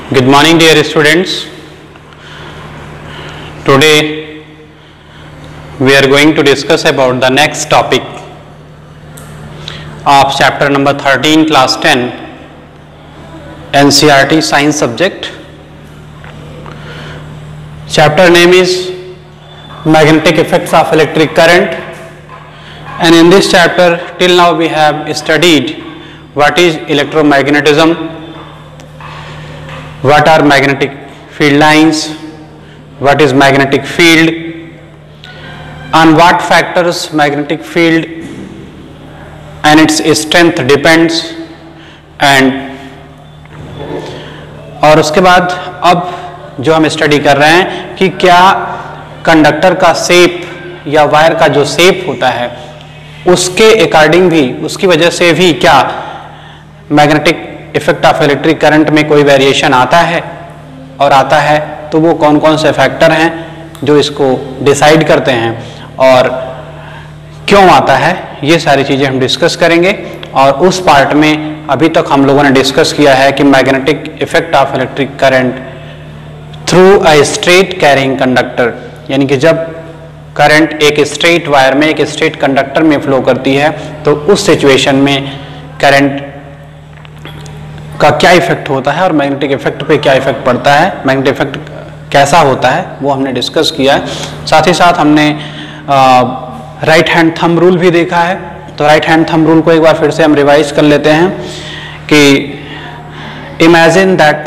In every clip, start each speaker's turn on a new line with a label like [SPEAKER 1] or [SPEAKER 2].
[SPEAKER 1] Good morning, dear students. Today we are going to discuss about the next topic of chapter number 13, class 10, NCERT science subject. Chapter name is Magnetic Effects of Electric Current, and in this chapter till now we have studied what is electromagnetism, what are magnetic field lines, what is magnetic field, on what factors magnetic field and its strength depends, and और उसके बाद अब जो हम study कर रहे हैं कि क्या कंडक्टर का शेप या वायर का जो शेप होता है उसके अकॉर्डिंग भी, उसकी वजह से भी क्या magnetic effect of electric current में कोई वेरिएशन आता है, और आता है तो वो कौन कौन से फैक्टर हैं जो इसको डिसाइड करते हैं और क्यों आता है, ये सारी चीज़ें हम डिस्कस करेंगे। और उस पार्ट में अभी तक हम लोगों ने डिस्कस किया है कि magnetic effect of electric current through a straight carrying conductor, यानी कि जब करंट एक स्ट्रेट वायर में, एक स्ट्रेट कंडक्टर में फ्लो करती है तो उस सिचुएशन में करंट का क्या इफेक्ट होता है और मैग्नेटिक इफेक्ट पे क्या इफेक्ट पड़ता है, मैग्नेटिक इफेक्ट कैसा होता है वो हमने डिस्कस किया है। साथ ही साथ हमने राइट हैंड थंब रूल भी देखा है, तो राइट हैंड थंब रूल को एक बार फिर से हम रिवाइज कर लेते हैं कि imagine that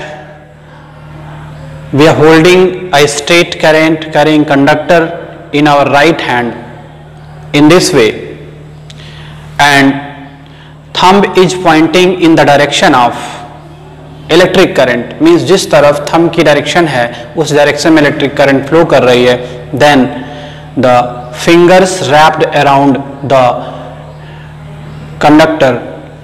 [SPEAKER 1] we are holding a straight current carrying conductor in our right hand in this way, and thumb is pointing in the direction of electric current, means जिस तरफ thumb की डायरेक्शन है उस direction में electric current flow कर रही है। then the fingers wrapped around the conductor,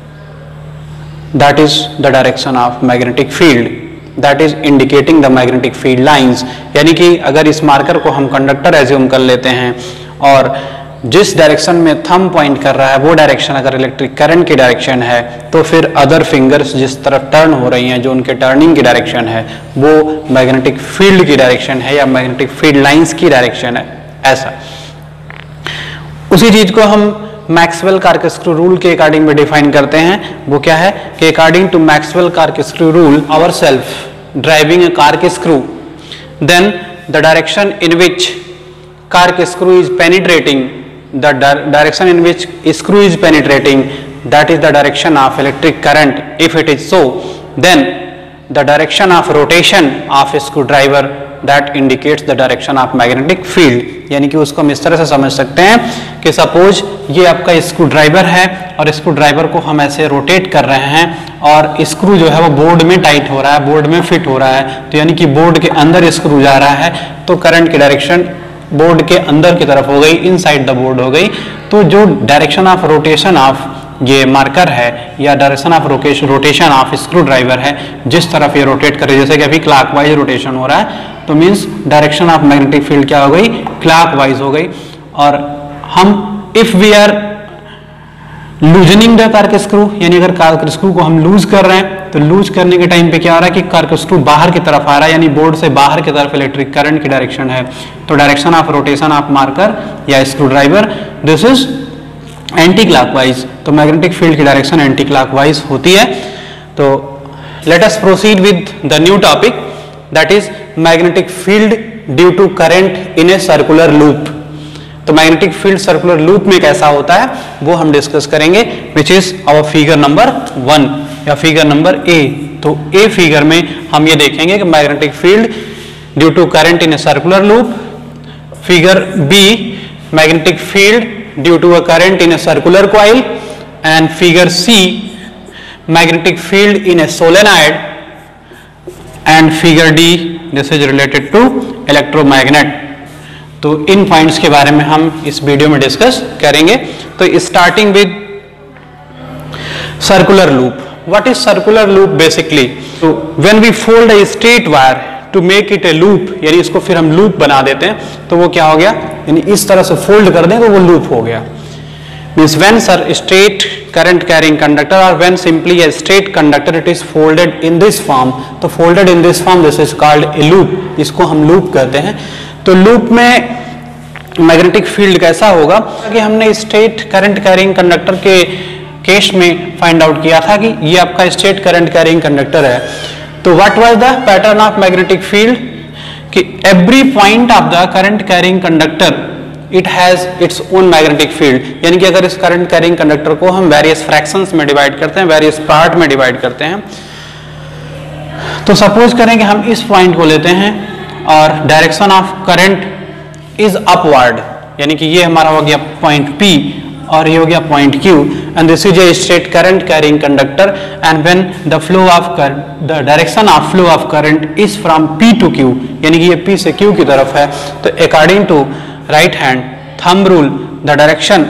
[SPEAKER 1] that is the direction of magnetic field, that is indicating the magnetic field lines। यानी कि अगर इस मार्कर को हम कंडक्टर एज्यूम कर लेते हैं और जिस डायरेक्शन में थंब पॉइंट कर रहा है वो डायरेक्शन अगर इलेक्ट्रिक करंट की डायरेक्शन है, तो फिर अदर फिंगर्स जिस तरफ टर्न हो रही हैं, जो उनके टर्निंग की डायरेक्शन है वो मैग्नेटिक फील्ड की डायरेक्शन है या मैग्नेटिक फील्ड लाइंस की डायरेक्शन है। ऐसा उसी चीज को हम मैक्सवेल कार्क-स्क्रू रूल के अकॉर्डिंग में डिफाइन करते हैं। वो क्या है कि according to Maxwell corkscrew rule, our self driving a corkscrew, then the direction in which corkscrew is penetrating, the direction in which screw is penetrating, that is the direction of electric current. If it is so, then the direction of rotation of screw driver, that indicates the direction of magnetic field. यानी कि उसको हम इस तरह से समझ सकते हैं कि सपोज ये आपका स्क्रू ड्राइवर है और स्क्रू ड्राइवर को हम ऐसे रोटेट कर रहे हैं और स्क्रू जो है वो बोर्ड में टाइट हो रहा है, बोर्ड में फिट हो रहा है, तो यानी कि बोर्ड के अंदर स्क्रू जा रहा है तो करंट की डायरेक्शन बोर्ड के अंदर की तरफ हो गई, इनसाइड द बोर्ड हो गई। तो जो डायरेक्शन ऑफ रोटेशन ऑफ ये मार्कर है या direction of rotation of screw driver है, जिस तरफ ये रोटेट कर रही है, जैसे कि अभी क्लॉकवाइज रोटेशन हो रहा है, तो means direction of magnetic field क्या हो गई, क्लॉकवाइज हो गई। और हम if we are loosening the corkscrew, यानी अगर कार्क-स्क्रू को हम लूज कर रहे हैं तो लूज करने के टाइम पे क्या हो रहा है कि कार्क-स्क्रू बाहर की तरफ आ रहा है, यानी बोर्ड से बाहर की तरफ इलेक्ट्रिक करंट की डायरेक्शन है, तो direction of rotation of marker या screw driver this is anti clockwise, तो मैग्नेटिक फील्ड की डायरेक्शन एंटी क्लॉकवाइज होती है। तो let us proceed with the new topic, that is magnetic field due to current in a circular loop. तो magnetic field circular loop में कैसा होता है वो हम डिस्कस करेंगे, which is our figure number 1 या फिगर नंबर ए। तो ए फिगर में हम ये देखेंगे कि magnetic field due to current in a circular loop. Figure B, magnetic field due to a current in a circular coil, and figure C, magnetic field in a solenoid, and figure D, this is related to electromagnet। तो इन points के बारे में हम इस video में discuss करेंगे। तो starting with circular loop. What is circular loop basically? तो when we fold a straight wire to make it a loop, यानी इसको फिर हम लूप बना देते हैं, तो वो क्या हो गया, यानी इस तरह से फोल्ड कर दें तो वो लूप हो गया। Means when sir straight current carrying conductor, or when simply a straight conductor, it is folded in this form. तो folded in this form, this is called a loop. इसको हम loop कहते हैं. तो loop में magnetic field कैसा होगा कि हमने स्ट्रेट करंट कैरिंग कंडक्टर के केस में फाइंड आउट किया था कि ये आपका स्ट्रेट करंट कैरिंग कंडक्टर है. तो what was the pattern of magnetic field कि every point of the current carrying conductor it has its own magnetic field. यानी कि अगर इस करंट कैरिंग कंडक्टर को हम वेरियस फ्रैक्शंस में डिवाइड करते हैं, वेरियस पार्ट में डिवाइड करते हैं, तो सपोज करें कि हम इस पॉइंट को लेते हैं और direction of current is upward, यानी कि ये हमारा हो गया पॉइंट P और ये हो गया point Q, and this is a straight current carrying conductor, and when the flow of the direction of flow of current is from P to Q, यानी कि ये P से Q की तरफ है, तो according to right hand thumb rule the direction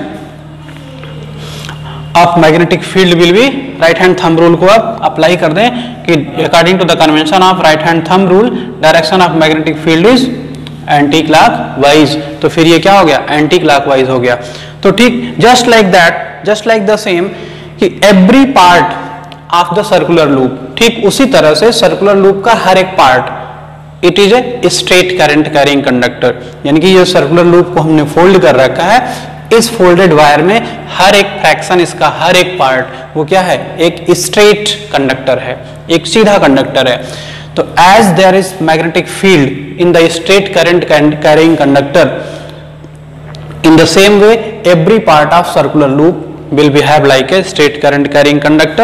[SPEAKER 1] of magnetic field will be, right hand thumb rule को आप अप्लाई कर दें कि according to the convention of right hand thumb rule direction of magnetic field is anti clockwise. तो फिर ये क्या हो गया, एंटी क्लॉकवाइज हो गया. तो ठीक just like that, just like the same कि every part of the circular loop, ठीक उसी तरह से सर्कुलर लूप का हर एक part it is a straight current carrying conductor. यानी कि ये सर्कुलर लूप को हमने फोल्ड कर रखा है. इस फोल्डेड वायर में हर एक फ्रैक्शन, इसका हर एक पार्ट वो क्या है, एक स्ट्रेट कंडक्टर है, एक सीधा कंडक्टर है. तो as there is magnetic field in the straight current carrying conductor, in the same way every part of circular loop will behave like a straight current carrying conductor.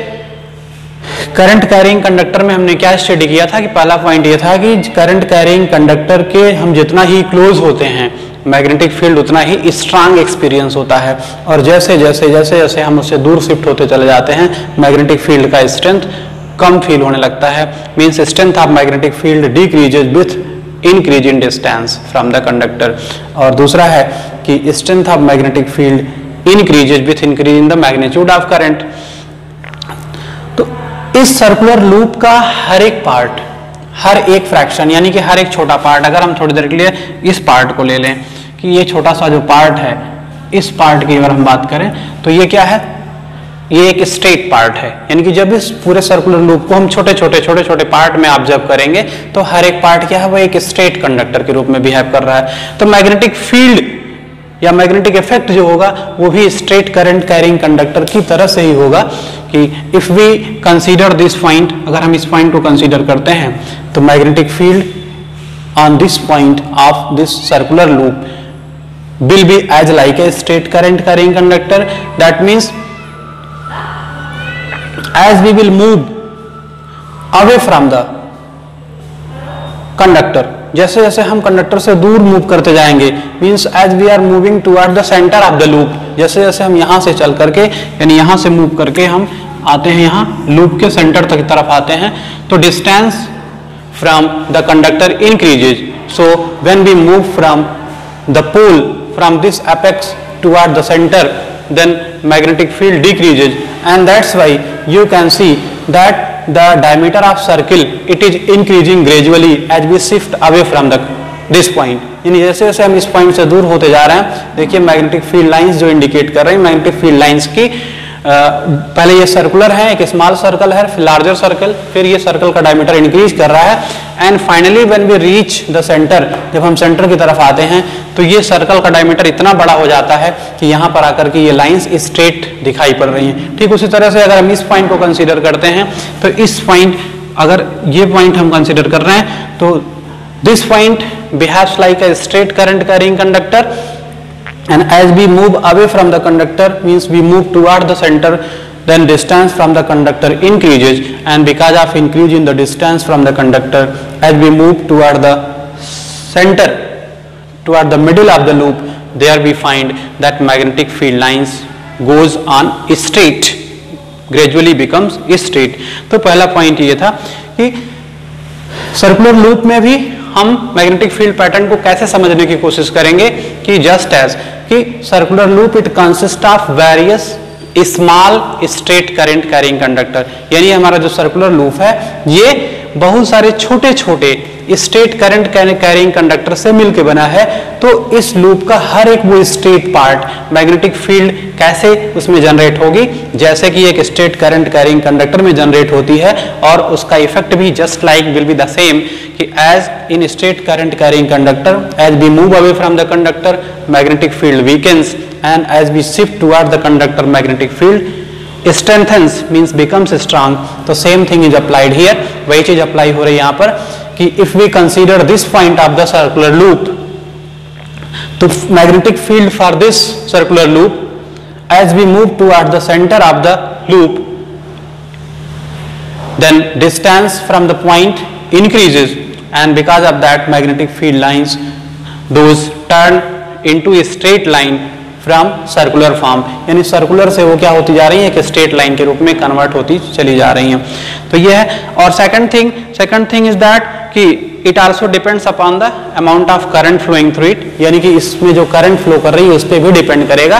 [SPEAKER 1] Current carrying conductor में हमने क्या study किया था कि पहला point ये था कि करंट कैरिंग कंडक्टर के हम जितना ही क्लोज होते हैं मैग्नेटिक फील्ड उतना ही स्ट्रांग एक्सपीरियंस होता है, और जैसे जैसे जैसे जैसे हम उससे दूर शिफ्ट होते चले जाते हैं मैग्नेटिक फील्ड का स्ट्रेंथ कम फील होने लगता है. Means strength of magnetic field decreases with increase in distance from the conductor. और दूसरा है कि strength of magnetic field increases with increase in the magnitude of current. तो इस सर्कुलर लूप का हर एक पार्ट, हर एक फ्रैक्शन, यानी कि हर एक छोटा पार्ट, अगर हम थोड़ी देर के लिए इस पार्ट को ले लें कि ये छोटा सा जो पार्ट है, इस पार्ट की अगर हम बात करें तो ये क्या है, ये एक स्ट्रेट पार्ट है. यानी कि जब इस पूरे सर्कुलर लूप को हम छोटे छोटे पार्ट में ऑब्जर्व करेंगे तो हर एक पार्ट क्या है, वो एक स्ट्रेट कंडक्टर के रूप में बिहेव कर रहा है. तो मैग्नेटिक फील्ड या मैग्नेटिक इफेक्ट जो होगा वो भी स्ट्रेट करंट कैरिंग कंडक्टर की तरह से ही होगा कि if we consider this point, अगर हम इस पॉइंट को कंसीडर करते हैं तो magnetic field on this point of this circular loop will be as like a straight current carrying conductor. That means as we will move away from the conductor, जैसे जैसे हम कंडक्टर से दूर move करते जाएंगे, means as we are moving toward the centre of the loop, जैसे जैसे हम यहाँ से चल करके यानी यहाँ से मूव करके हम आते हैं यहाँ लूप के सेंटर तक तरफ आते हैं, तो distance from the conductor increases. So when we move from the pole from this apex toward the center, then magnetic field decreases, and that's why you can see that the diameter of circle it is increasing gradually as we shift away from this point. यानी जैसे जैसे हम इस point से दूर होते जा रहे हैं, देखिए मैग्नेटिक फील्ड लाइंस जो इंडिकेट कर रहे हैं, मैग्नेटिक फील्ड लाइंस की पहले ये सर्कुलर है, एक स्मॉल सर्कल है, फिर लार्जर सर्कल, फिर ये सर्कल का डायमीटर इंक्रीज कर रहा है, and finally when we reach the centre, जब हम सेंटर की तरफ आते हैं तो ये सर्कल का डायमीटर इतना बड़ा हो जाता है कि यहाँ पर आकर के ये लाइंस स्ट्रेट दिखाई पड़ रही हैं. ठीक उसी तरह से अगर हम इस पॉइंट को कंसीडर करते हैं तो इस पॉइंट, अगर ये पॉइंट हम कंसीडर कर रहे हैं तो this point behaves like a straight current carrying conductor, and as we move away from the conductor means we move toward the center, then distance from the conductor increases, and because of increase in the distance from the conductor as we move toward the center, toward the middle of the loop, there we find that magnetic field lines goes on straight, gradually becomes straight. तो पहला point ये था कि circular loop में भी हम magnetic field pattern को कैसे समझने की कोशिश करेंगे कि जस्ट एज कि circular loop it consist of various small straight current carrying conductor, यानी हमारा जो सर्कुलर लूप है ये बहुत सारे छोटे छोटे स्टेट करंट कैरिंग कंडक्टर से मिलकर बना है, तो इस लूप का हर एक वो स्टेट पार्ट मैग्नेटिक फील्ड कैसे उसमें जनरेट होगी, जैसे कि एक स्टेट करंट कैरिंग कंडक्टर में जनरेट होती है, और उसका इफेक्ट भी just like will be the same कि as in straight current carrying conductor, as we move away from the conductor magnetic field weakens, and as we shift toward the conductor magnetic field strengthens means becomes strong. तो same thing is applied here. वही चीज apply हो रही है यहाँ पर कि if we consider this point of the circular loop, तो magnetic field for this circular loop as we move toward the center of the loop, then distance from the point increases, and because of that magnetic field lines those turn into a straight line from circular form, यानी सर्कुलर से वो क्या होती जा रही है, एक स्ट्रेट लाइन के रूप में कन्वर्ट होती चली जा रही हैं। तो ये है। और सेकंड थिंग इज दैट कि it also depends upon the amount of current flowing through it, यानी कि इसमें जो करंट फ्लो कर रही है उस पर भी डिपेंड करेगा।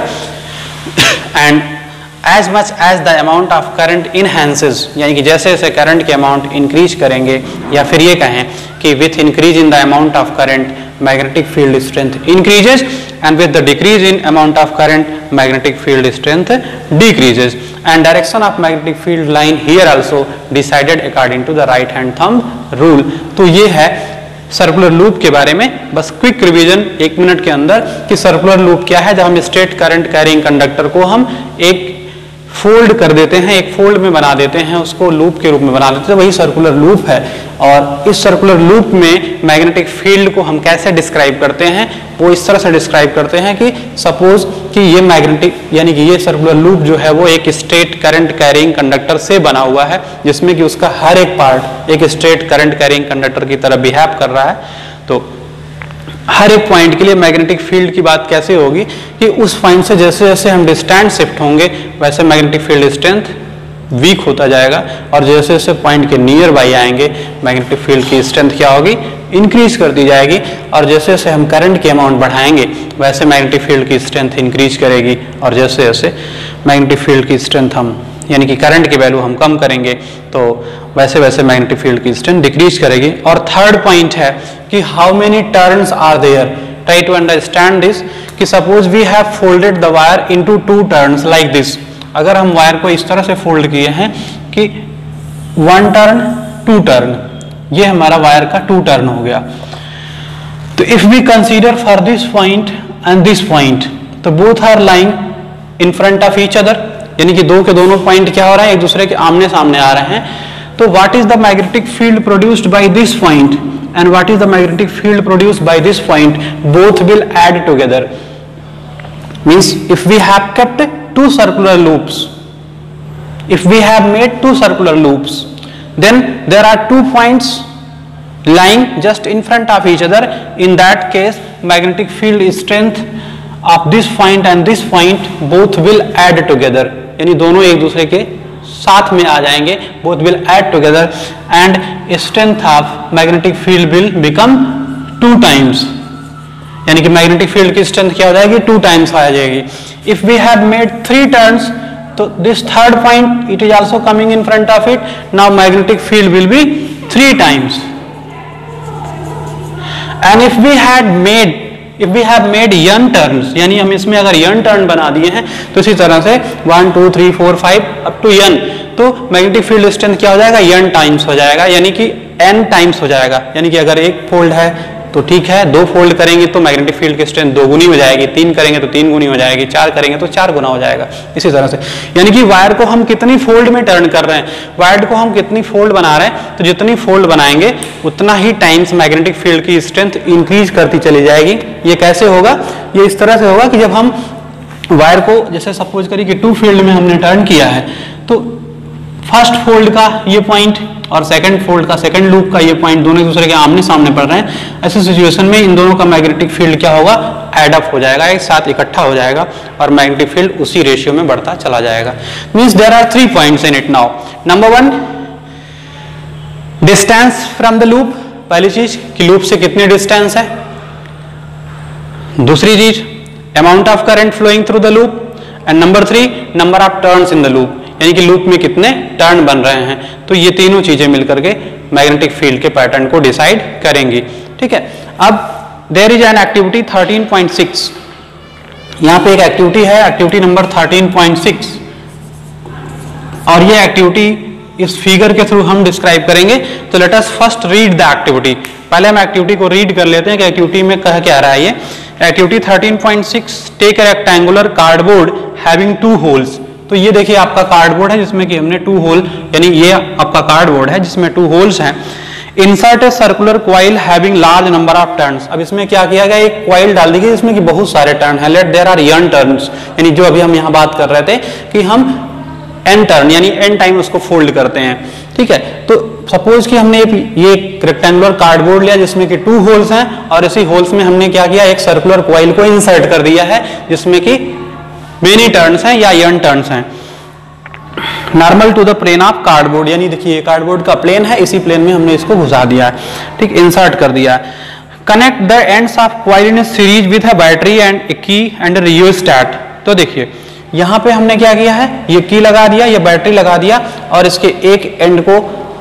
[SPEAKER 1] And as much as the amount of current enhances, यानी कि जैसे जैसे करंट के अमाउंट इंक्रीज करेंगे, या फिर ये कहें कि with increase in the amount of current magnetic field strength increases, and with the decrease in amount of current magnetic field strength decreases, and direction of magnetic field line here also decided according to the right hand thumb rule. तो ये है circular loop के बारे में बस quick revision 1 minute के अंदर कि सर्कुलर लूप क्या है। जब हम स्टेट करंट कैरिंग कंडक्टर को हम एक फोल्ड कर देते हैं, एक फोल्ड में बना देते हैं, उसको लूप के रूप में बना देते हैं, वही सर्कुलर लूप है। और इस सर्कुलर लूप में मैग्नेटिक फील्ड को हम कैसे डिस्क्राइब करते हैं, वो इस तरह से डिस्क्राइब करते हैं कि सपोज कि ये मैग्नेटिक यानी कि ये सर्कुलर लूप जो है वो एक स्टेट करंट कैरिंग कंडक्टर से बना हुआ है, जिसमें कि उसका हर एक पार्ट एक स्टेट करंट कैरिंग कंडक्टर की तरह बिहेव कर रहा है। तो हर एक पॉइंट के लिए मैग्नेटिक फील्ड की बात कैसे होगी कि उस पॉइंट से जैसे जैसे हम डिस्टेंस शिफ्ट होंगे वैसे मैग्नेटिक फील्ड स्ट्रेंथ वीक होता जाएगा, और जैसे जैसे पॉइंट के नियर बाई आएंगे मैग्नेटिक फील्ड की स्ट्रेंथ क्या होगी, इंक्रीज करती जाएगी, और जैसे जैसे हम करंट के अमाउंट बढ़ाएंगे वैसे मैग्नेटिक फील्ड की स्ट्रेंथ इंक्रीज करेगी, और जैसे जैसे मैग्नेटिक फील्ड की स्ट्रेंथ हम यानी कि करंट की वैल्यू हम कम करेंगे तो वैसे वैसे मैग्नेटिक फील्ड की स्ट्रेंथ डिक्रीज करेगी। और थर्ड पॉइंट है कि how many turns are there, try to understand this कि suppose we have folded the wire into 2 turns like this. अगर हम वायर को इस तरह से फोल्ड किए हैं कि 1 टर्न 2 टर्न, ये हमारा वायर का 2 टर्न हो गया। तो if we consider for this point and this point, तो both are lying in front of each other, यानी कि दो के दोनों पॉइंट क्या हो रहा है, एक दूसरे के आमने सामने आ रहे हैं। तो what is the magnetic field produced by this point and what is the magnetic field produced by this point, both will add together. Means if we have kept 2 circular loops, if we have made 2 circular loops, then there are 2 points lying just in front of each other. In that case magnetic field strength of this point and this point both will add together, यानी दोनों एक दूसरे के साथ में आ जाएंगे, both will add together and strength of magnetic field will become 2 times, यानी कि मैग्नेटिक फील्ड की स्ट्रेंथ क्या हो जाएगी, 2 टाइम्स आ जाएगी। If we have made 3 turns, तो this third point it is also coming in front of it, now magnetic field will be 3 times. And if we have made n turns, यानी हम इसमें अगर n टर्न बना दिए हैं तो इसी तरह से 1 2 3 4 5 अप टू n, तो मैग्नेटिक फील्ड स्ट्रेंथ क्या हो जाएगा, n टाइम्स हो जाएगा, यानी कि n टाइम्स हो जाएगा। यानी कि अगर एक फोल्ड है तो ठीक है, 2 फोल्ड करेंगे तो मैग्नेटिक फील्ड की स्ट्रेंथ 2 गुनी हो जाएगी, 3 करेंगे तो 3 गुनी हो जाएगी, 4 करेंगे तो 4 गुना हो जाएगा। इसी तरह से यानी कि वायर को हम कितनी फोल्ड में टर्न कर रहे हैं, वायर को हम कितनी फोल्ड बना रहे हैं, तो जितनी फोल्ड बनाएंगे उतना ही टाइम्स मैग्नेटिक फील्ड की स्ट्रेंथ इंक्रीज करती चली जाएगी। ये कैसे होगा, ये इस तरह से होगा कि जब हम वायर को जैसे सपोज करिए कि 2 फील्ड में हमने टर्न किया है, तो फर्स्ट फोल्ड का ये पॉइंट और सेकंड फोल्ड का सेकंड लूप का ये पॉइंट दोनों एक दूसरे के आमने सामने पड़ रहे हैं। ऐसी सिचुएशन में इन दोनों का मैग्नेटिक फील्ड क्या होगा, एड अप हो जाएगा, एक साथ इकट्ठा हो जाएगा और मैग्नेटिक फील्ड उसी रेशियो में बढ़ता चला जाएगा। Means there are 3 points in it now. Number 1 distance from the loop, पहली चीज कि लूप से कितने डिस्टेंस है। दूसरी चीज amount of current flowing through the loop, and number 3 number of turns in the loop, यानी कि लूप में कितने टर्न बन रहे हैं। तो ये तीनों चीजें मिलकर के मैग्नेटिक फील्ड के पैटर्न को डिसाइड करेंगी। ठीक है, अब देयर इज एन एक्टिविटी 13.6, यहाँ पे एक एक्टिविटी है, एक्टिविटी नंबर 13.6, और ये एक्टिविटी इस फिगर के थ्रू हम डिस्क्राइब करेंगे। तो let us first read the activity. पहले हम एक्टिविटी को रीड कर लेते हैं कि एक्टिविटी में कह क्या रहा है। ये activity 13.6, take a rectangular cardboard having 2 holes. तो ये देखिए आपका कार्डबोर्ड है जिसमें कि हमने 2 होल, यानी ये आपका कार्डबोर्ड है जिसमें 2 होल्स हैं। Insert a circular coil having large number of turns. अब इसमें क्या किया गया, एक क्वाइल डाल दी गई जिसमें कि बहुत सारे टर्न है। Let there are n turns, यानी जो अभी हम यहाँ बात कर रहे थे कि हम n टर्न यानी n टाइम उसको फोल्ड करते हैं। ठीक है, तो सपोज कि हमने ये रेक्टेंगुलर कार्डबोर्ड लिया जिसमें कि 2 होल्स हैं, और इसी होल्स में हमने क्या किया, एक सर्कुलर क्वाइल को इंसर्ट कर दिया है जिसमें कि मेनी टर्न्स हैं या n टर्न्स हैं। Normal to the plane of cardboard, यानी देखिए कार्डबोर्ड का प्लेन है, इसी प्लेन में हमने इसको घुसा दिया है। ठीक, इंसर्ट कर दिया है। Connect the ends of coil in series with a battery and a key and rheostat. तो देखिए यहाँ पे हमने क्या किया है, ये की लगा दिया, ये बैटरी लगा दिया, और इसके एक एंड को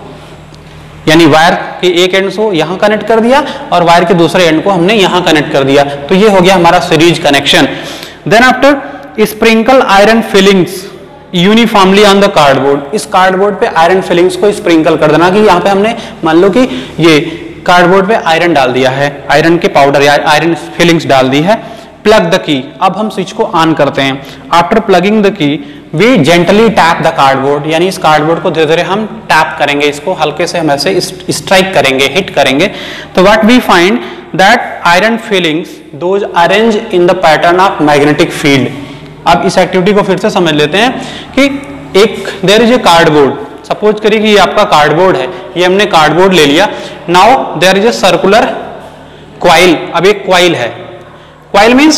[SPEAKER 1] यानी वायर के एक एंड को यहाँ कनेक्ट कर दिया और वायर के दूसरे एंड को हमने यहाँ कनेक्ट कर दिया। तो ये हो गया हमारा series connection. Then after sprinkle iron filings uniformly on the cardboard. इस कार्डबोर्ड पे आयरन फिलिंग्स को स्प्रिंकल कर देना, कि यहाँ पे हमने मान लो कि ये कार्डबोर्ड पे आयरन डाल दिया है, आयरन के पाउडर या आयरन फिलिंग्स डाल दी है। प्लग द की, अब हम स्विच को ऑन करते हैं। After plugging the key we gently tap the cardboard, यानी इस कार्डबोर्ड को धीरे धीरे हम टैप करेंगे, इसको हल्के से हम ऐसे स्ट्राइक करेंगे, हिट करेंगे। तो what we find that iron filings those arrange in the pattern of magnetic field. अब इस एक्टिविटी को फिर से समझ लेते हैं कि एक there is a cardboard, suppose करिए कि ये आपका कार्डबोर्ड है, ये हमने कार्डबोर्ड ले लिया। Now there is a circular coil, अब एक क्वाइल है। Coil means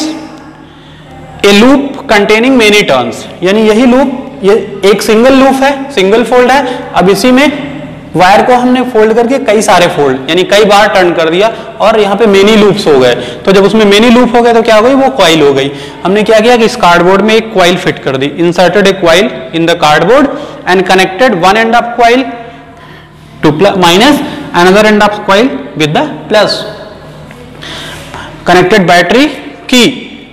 [SPEAKER 1] a loop containing many turns, यानी यही लूप, ये एक सिंगल लूप है, सिंगल फोल्ड है। अब इसी में वायर को हमने फोल्ड करके कई सारे फोल्ड यानी कई बार टर्न कर दिया, और यहाँ पे मेनी लूप्स हो गए। तो जब उसमें मेनी लूप हो गए तो क्या हो गई, वो क्वाइल हो गई। हमने क्या किया कि इस कार्डबोर्ड में एक क्वाइल फिट कर दी। Inserted a coil in the cardboard and connected one end of coil to minus, another end of coil with the plus. Connected battery की।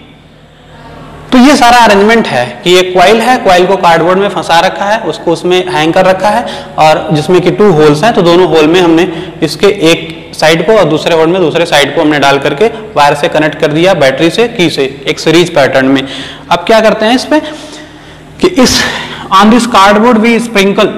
[SPEAKER 1] तो ये सारा अरेंजमेंट है कि ये क्वाइल है, क्वाइल को कार्डबोर्ड में फंसा रखा है, उसको उसमें हैंग कर रखा है, और जिसमें कि 2 होल्स हैं। तो दोनों होल में हमने इसके एक साइड को और दूसरे होल में दूसरे साइड को हमने डाल करके वायर से कनेक्ट कर दिया, बैटरी से, की से, एक सीरीज पैटर्न में। अब क्या करते हैं इसमें कि इस on this cardboard we sprinkle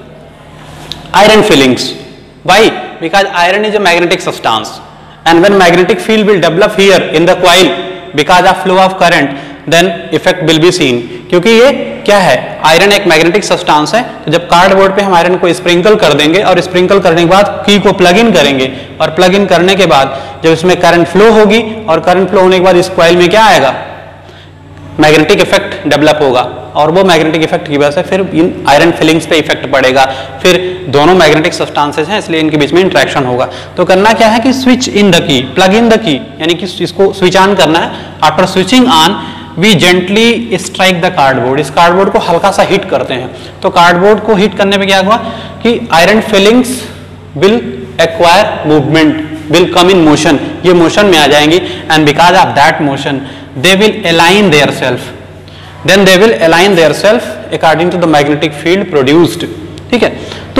[SPEAKER 1] iron filings. Why? Because iron is a magnetic substance and when magnetic field will develop here in the coil because of flow of current, then effect will be seen। क्योंकि ये क्या है, iron एक magnetic substance है। तो जब cardboard पे हम आयरन को स्प्रिंकल कर देंगे और स्प्रिंकल करने के बाद की को प्लग इन करेंगे, और प्लग इन करने के बाद जब इसमें करंट फ्लो होगी, और करंट फ्लो होने के बाद इस कॉइल में क्या आएगा, मैग्नेटिक इफेक्ट डेवलप होगा, और वो मैग्नेटिक इफेक्ट की वजह से फिर इन आयरन फिलिंग्स पे इफेक्ट पड़ेगा। फिर दोनों मैग्नेटिक सब्सटेंसेस हैं, इसलिए इनके बीच में इंटरेक्शन होगा। तो करना क्या है कि switch in the key, plug in the key, यानी कि इसको स्विच ऑन करना है। After switching on we gently strike the cardboard, इस कार्डबोर्ड को हल्का सा हिट करते हैं। तो कार्डबोर्ड को हिट करने पे क्या हुआ कि iron filings will acquire movement, will come in motion, ये मोशन में आ जाएंगी। And because of that motion they will align their self, then they will align their self according to the magnetic field produced। ठीक है, तो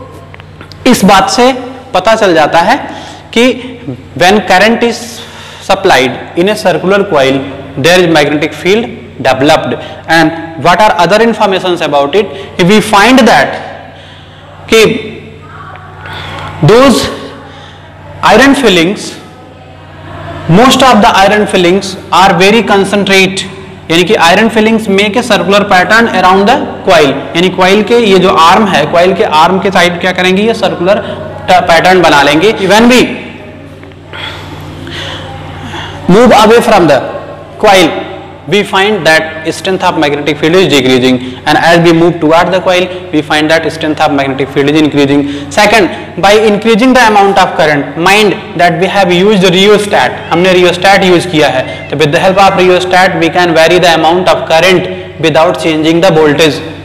[SPEAKER 1] इस बात से पता चल जाता है कि when current is supplied in a circular coil there is magnetic field developed। and what are other informations about it? If we find that कि those iron fillings, most of the iron fillings are very concentrate, यानी कि iron filings make a circular pattern around the coil, यानी coil के ये जो arm है, coil के arm के साइड क्या करेंगे, ये सर्कुलर पैटर्न बना लेंगे। When we move away from the coil we find that strength of magnetic field is decreasing, and as we move toward the coil we find that strength of magnetic field is increasing. Second, by increasing the amount of current, mind that we have used rheostat, हमने rheostat use किया है, तो with the help of rheostat we can vary the amount of current without changing the voltage।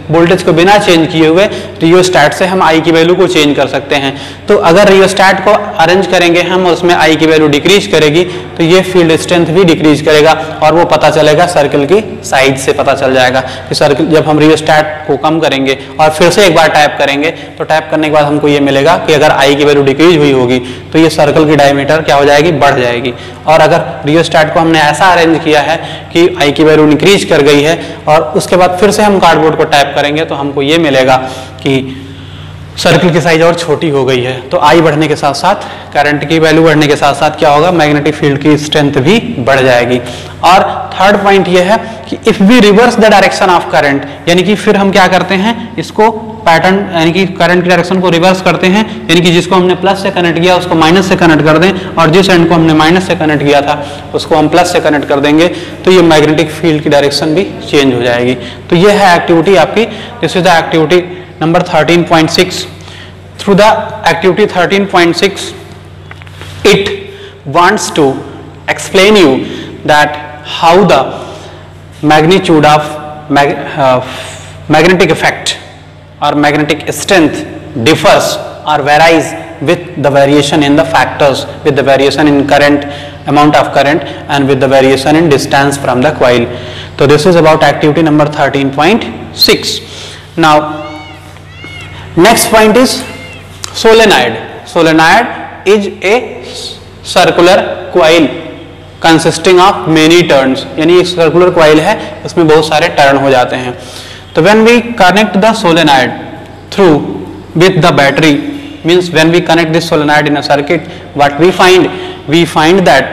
[SPEAKER 1] Voltage को बिना change किए हुए rheostat से हम आई की वैल्यू को चेंज कर सकते हैं। तो अगर रियोस्टैट को अरेंज करेंगे हम, उसमें आई की वैल्यू डिक्रीज करेगी तो ये फील्ड स्ट्रेंथ भी डिक्रीज करेगा और वो पता चलेगा सर्कल की साइज से पता चल जाएगा कि सर्कल, जब हम रियोस्टैट को कम करेंगे और फिर से एक बार टैप करेंगे तो टैप करने के बाद हमको ये मिलेगा कि अगर आई की वैल्यू डिक्रीज हुई होगी तो ये सर्कल की डायमीटर क्या हो जाएगी, बढ़ जाएगी। और अगर रियोस्टैट को हमने ऐसा अरेंज किया है कि आई की वैल्यू इंक्रीज कर गई है और उसके बाद फिर से हम कार्डबोर्ड को टैप करेंगे तो हमको ये मिलेगा कि सर्कल की साइज और छोटी हो गई है। तो आई बढ़ने के साथ साथ करंट की वैल्यू बढ़ने के साथ साथ क्या होगा, मैग्नेटिक फील्ड की स्ट्रेंथ भी बढ़ जाएगी। और थर्ड पॉइंट ये है कि if we reverse the direction of current, यानी कि फिर हम क्या करते हैं, इसको पैटर्न यानी कि करंट की डायरेक्शन को रिवर्स करते हैं, यानी कि जिसको हमने प्लस से कनेक्ट किया उसको माइनस से कनेक्ट कर दें और जिस एंड को हमने माइनस से कनेक्ट किया था उसको हम प्लस से कनेक्ट कर देंगे तो ये मैग्नेटिक फील्ड की डायरेक्शन भी चेंज हो जाएगी। तो ये है एक्टिविटी आपकी, this is the activity number 13.6। Through the activity 13.6, it wants to explain you that how the magnitude of magnetic effect or magnetic strength differs or varies with the variation in the factors, with the variation in current, amount of current, and with the variation in distance from the coil. So this is about activity number 13.6. Now next point is solenoid. Solenoid is a circular coil consisting of many turns, यानी एक circular coil है उसमें बहुत सारे turn हो जाते हैं। तो when we connect the solenoid through with the battery, means when we connect this solenoid in a circuit, what we find that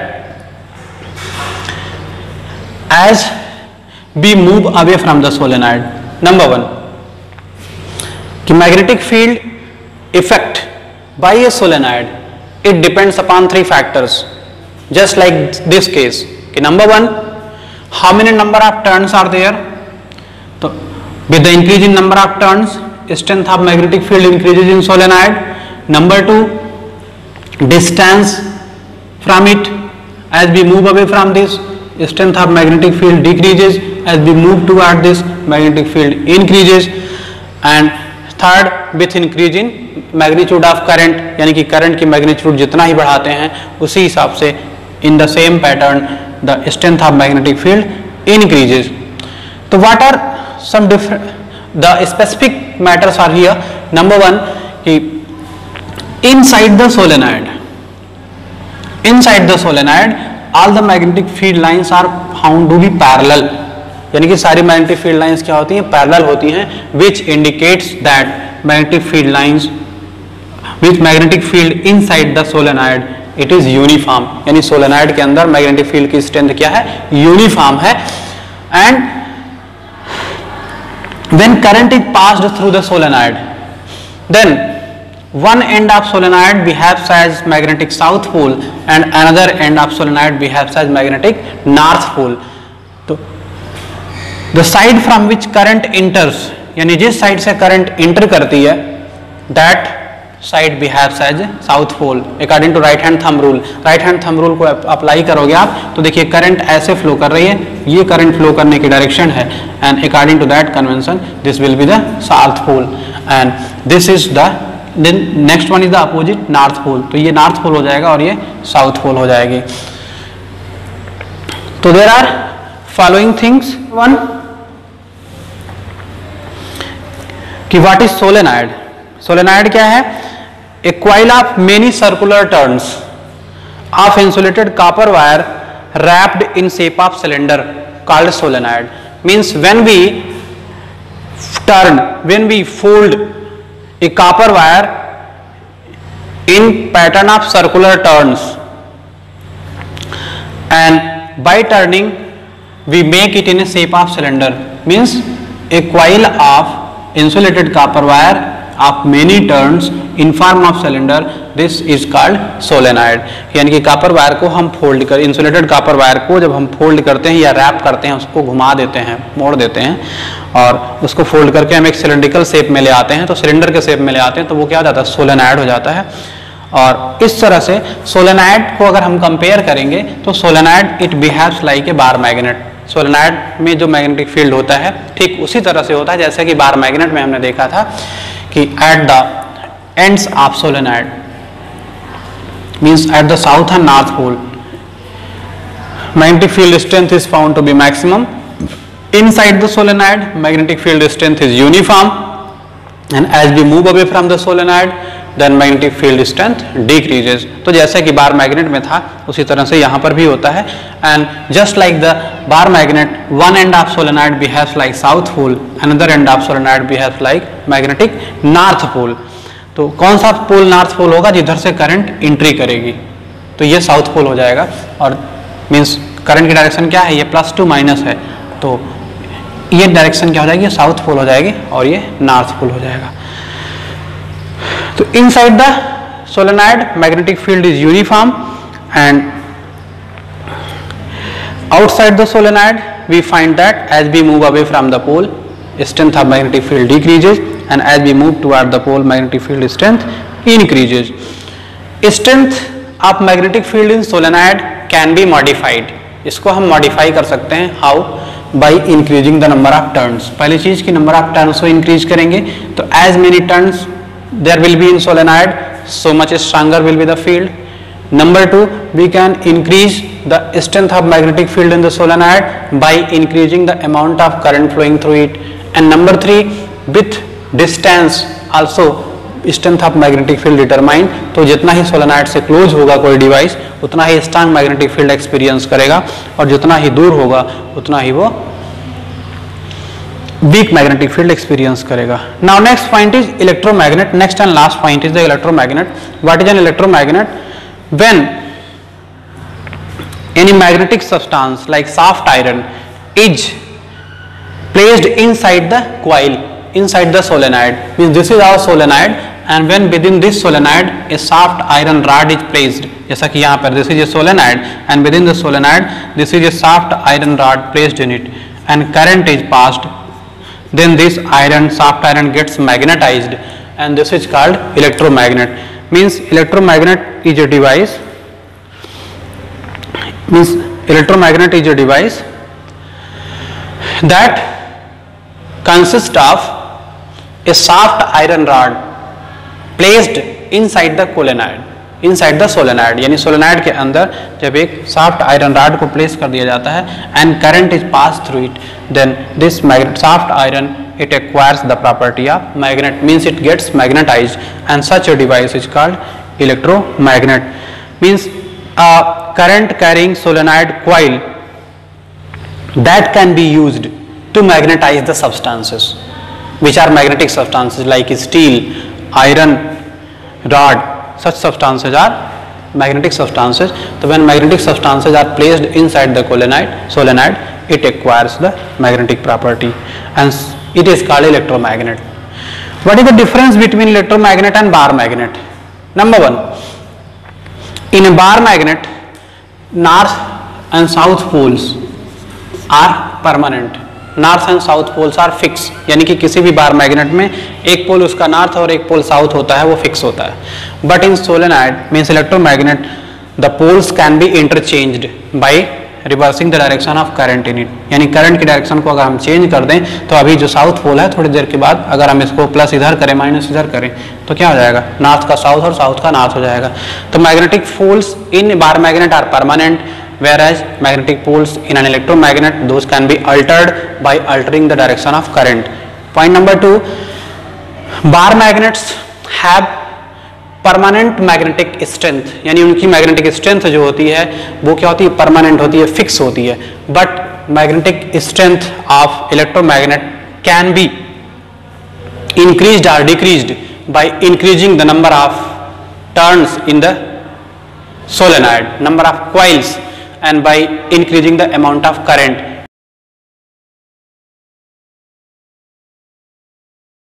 [SPEAKER 1] as we move away from the solenoid, number one, कि magnetic field effect by a solenoid, it depends upon three factors, just like this case कि number one, how many number of turns are there, तो with the increase in number of turns strength of magnetic field increases in solenoid. Number two, distance from it, as we move away from this strength of magnetic field decreases, as we move toward this magnetic field increases. And third, with increase in magnitude of current, यानी कि current की magnitude जितना ही बढ़ाते हैं उसी हिसाब से in the same pattern the strength of magnetic field increases. तो what are some different the specific matters are here. Number one कि inside the solenoid all the magnetic field lines are found to be parallel, यानी कि सारी magnetic field lines क्या होती हैं, parallel होती हैं, which indicates that magnetic field lines with magnetic field inside the solenoid it is uniform, यानी solenoid के अंदर मैग्नेटिक फील्ड की स्ट्रेंथ क्या है, यूनिफॉर्म है। And when current is passed through the solenoid, then one end of solenoid behaves as magnetic south pole and another end of solenoid behaves as magnetic north pole. तो the side from which current enters, यानी जिस side से current enter करती है, that side behaves as south pole according to right hand thumb rule. right hand thumb rule को apply करोगे आप तो देखिए करंट ऐसे फ्लो कर रही है, ये करंट फ्लो करने की डायरेक्शन है, and according to that convention this will be the south pole and this is the then next one is the opposite north pole. तो ये north pole हो जाएगा और ये south pole हो जाएगी। तो there are following things. One, कि what is solenoid? Solenoid क्या है? A coil of many circular turns of insulated copper wire wrapped in shape of cylinder called solenoid. Means when we turn, when we fold a copper wire in pattern of circular turns and by turning we make it in a shape of cylinder, means a coil of insulated copper wire of many turns in form of cylinder, this is called solenoid. यानी कि copper wire को हम fold कर, insulated copper wire को जब हम fold करते हैं या रैप करते हैं, उसको घुमा देते हैं, मोड़ देते हैं और उसको फोल्ड करके हम एक सिलेंड्रिकल शेप में ले आते हैं, तो सिलेंडर के शेप में ले आते हैं, तो वो क्या हो जाता है, सोलेनॉइड हो जाता है। और इस तरह से सोलेनॉइड को अगर हम कंपेयर करेंगे तो solenoid it behaves like a bar magnet. Solenoid में जो मैग्नेटिक फील्ड होता है ठीक उसी तरह से होता है जैसे कि बार मैग्नेट में हमने देखा था कि at the ends of solenoid means at the south and north pole magnetic field strength is found to be maximum. Inside the solenoid magnetic field strength is uniform, and as we move away from the solenoid then magnetic field strength decreases. तो जैसे कि bar magnet में था उसी तरह से यहाँ पर भी होता है. And just like the bar magnet, one end of solenoid behaves like south pole, another end of solenoid behaves like magnetic north pole. तो कौन सा पोल नॉर्थ पोल होगा जिधर से करंट एंट्री करेगी, तो ये साउथ पोल हो जाएगा. और मीन्स करंट की डायरेक्शन क्या है, ये प्लस टू माइनस है, तो ये डायरेक्शन क्या हो जाएगी, साउथ पोल हो जाएगी और ये नॉर्थ पोल हो जाएगा. तो inside the solenoid magnetic field is uniform and outside the solenoid we find that as we move away from the pole strength of magnetic field decreases and as we move toward the pole magnetic field strength increases. Strength of magnetic field in solenoid can be modified. इसको हम modify कर सकते हैं. How? By increasing the number of turns. पहली चीज की number of turns को increase करेंगे तो as many turns there will be in solenoid so much stronger will be the field. Number 2, we can increase the strength of magnetic field in the solenoid by increasing the amount of current flowing through it. And number 3, with distance also strength of magnetic field determined. तो जितना ही solenoid से close होगा कोई device उतना ही strong magnetic field experience करेगा और जितना ही दूर होगा उतना ही वो वीक मैग्नेटिक फील्ड एक्सपीरियंस करेगा. Now next point is electromagnet. Next and last point is the electromagnet. What is an electromagnet? When any magnetic substance like soft iron is placed inside the coil, inside the solenoid, means this is our solenoid, and when within this solenoid a soft iron rod is placed, जैसा कि यहाँ पर this is a solenoid and within the solenoid this is a soft iron rod placed in it and current is passed, then this soft iron gets magnetized and this is called electromagnet. Means electromagnet is a device, that consists of a soft iron rod placed inside the solenoid. यानी solenoid के अंदर जब एक soft iron rod को place कर दिया जाता है and current is pass through it, then this soft iron it acquires the property of magnet, means it gets magnetized, and such a device is called electromagnet. Means a current carrying solenoid coil that can be used to magnetize the substances which are magnetic substances like steel, iron, rod. Such substances are magnetic substances. So when magnetic substances are placed inside the solenoid, it acquires the magnetic property and it is called electromagnet. What is the difference between electromagnet and bar magnet? Number 1, in a bar magnet north and south poles are permanent. North and south poles are fix, यानी कि किसी भी bar magnet में एक पोल उसका north और एक pole south होता है, वो फिक्स होता है. But in solenoid means electromagnet the poles can be interchanged by reversing the direction of current in it. यानी करंट की डायरेक्शन को अगर हम चेंज कर दें तो अभी जो साउथ पोल है थोड़ी देर के बाद अगर हम इसको प्लस इधर करें माइनस इधर करें तो क्या हो जाएगा, नॉर्थ का साउथ और साउथ का नॉर्थ हो जाएगा. तो magnetic poles in bar magnet are permanent, whereas magnetic poles in an electromagnet those can be altered by altering the direction of current. Point number 2, bar magnets have permanent magnetic strength, यानी उनकी magnetic strength जो होती है वो क्या होती है, permanent होती है, फिक्स होती है. But magnetic strength of electromagnet can be increased or decreased by increasing the number of turns in the solenoid, number of coils, and by increasing the amount of current.